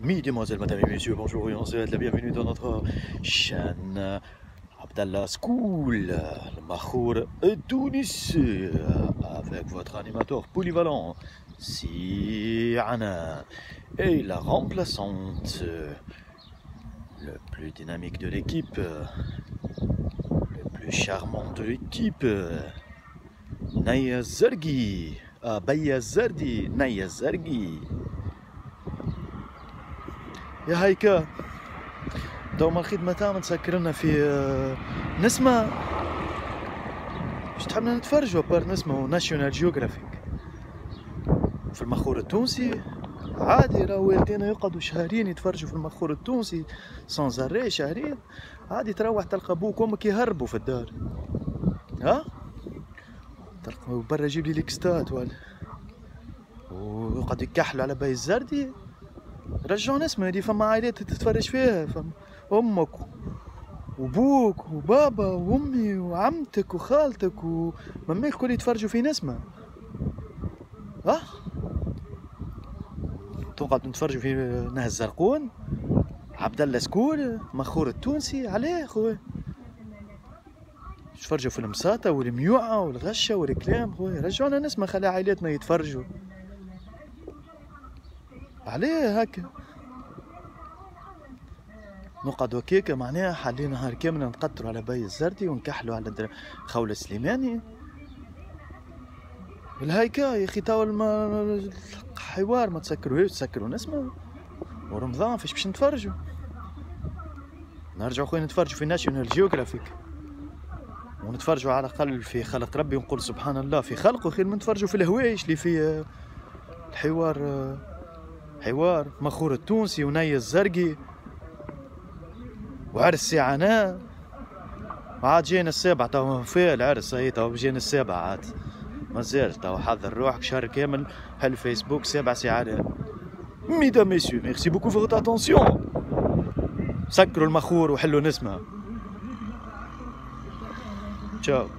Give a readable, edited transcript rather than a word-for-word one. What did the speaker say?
Mesdemoiselles, mesdames et messieurs, bonjour et on souhaite la bienvenue dans notre chaîne Abdallah School, le Makhour Tunis, avec votre animateur polyvalent, Siana, et la remplaçante, le plus dynamique de l'équipe, le plus charmant de l'équipe, Naya Zargi, Baya Zardi, Naya Zargi. يا هيكا دوما الخدمة تاعنا تسكر لنا في نسمة باش تحبنا نتفرجوا بار نسمة وناشيونال جيوغرافيك في المخور التونسي. عادي راه والدينا يقعدوا شهرين يتفرجوا في المخور التونسي سانزاري شهرين. عادي تروح تلقى بوك وامك يهربوا في الدار، ها تلقى برا يجيب لي ليكستات ويقعدوا يكحلوا على باي الزردي. رجعوا نسمة هادي فما عائلات تتفرج فيها، فما امك وبوك وبابا وامي وعمتك وخالتك ومامك الكل يتفرجوا في نسمة. ها تقعد نتفرجوا في نهر الزرقون، عبد الله سكول، مخور التونسي. عليه خويا نتفرجوا في المساطة والميوعة والغشة والكلام. خويا رجعونا نسمة، خلي عائلاتنا يتفرجوا. عليه هكا نقعدوا هكاكا معناها حالين نهار كامل نقطروا على باي الزردي ونكحلوا على خولة سليماني. الهيكا يا اخي توا الحوار ما تسكروهاش، تسكروا نسمة. ورمضان فاش باش نتفرجوا؟ نرجعوا خويا نتفرجوا في ناشيونال جيوغرافيك، ونتفرجوا على الاقل في خلق ربي ونقول سبحان الله في خلقه خير من نتفرجوا في الهوايش اللي في الحوار. حوار مخور التونسي ونيا الزرقي وعرس سيعاناء. عاد جينا السابع تو في العرس، هي تو جينا السابع عاد مازال تو. حضر روحك شهر كامل هالفيسبوك 7 ساعات. ميدام ميسيو ميرسي بوكو فور فوتر اتونسيون. سكروا المخور وحلوا نسمة. تشاو.